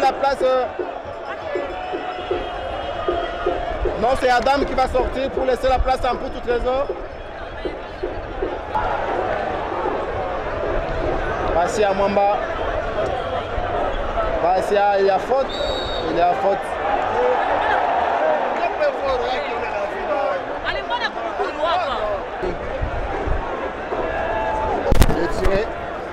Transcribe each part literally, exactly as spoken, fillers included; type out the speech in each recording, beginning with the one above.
la place. Euh... Non, c'est Adam qui va sortir pour laisser la place en Poutou Trésor. Voici à Mwamba. Voici à, il y a faute. Il y a faute. Il est tiré.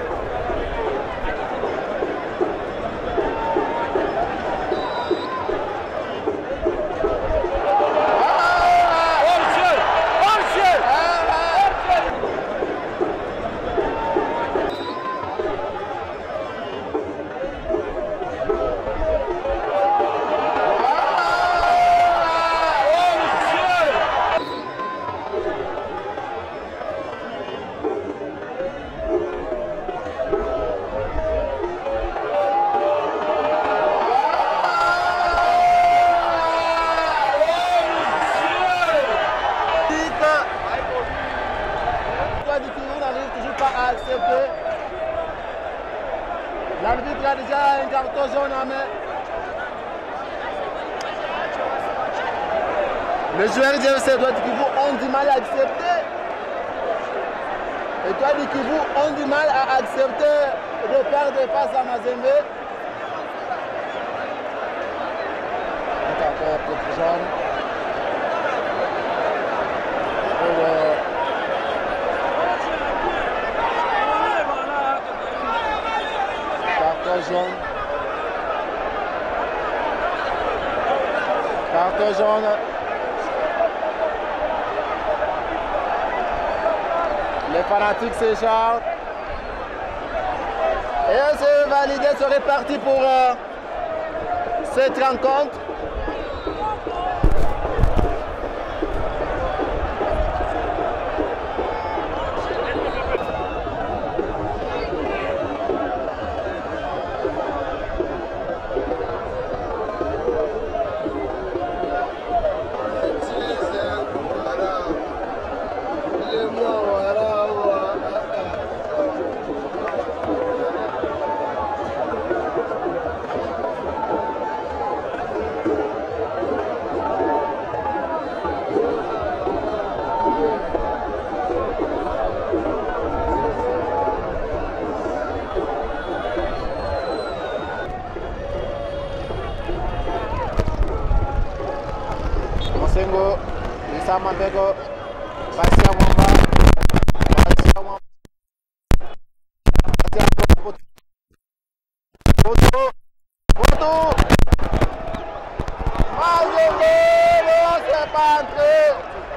L'arbitre a déjà un carton jaune en main. Les joueurs du F C Étoile du Kivu ont du mal à accepter. Étoile du Kivu ont du mal à accepter de perdre face à Mazembe. Encore petit jaune. Pour, euh, jaune. Carton jaune. Les fanatiques s'écharpent. Et c'est validé, c'est reparti pour euh, cette rencontre. Sengo, Lisa Mambeko, Basia Mwamba, Basia Mwamba, Basia Mwamba, Poto, Poto, Mazembe, c'est pas entré.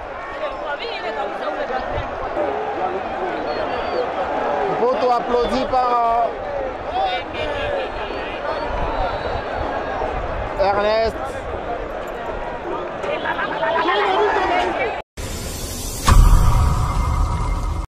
Poto applaudi par euh, Ernest.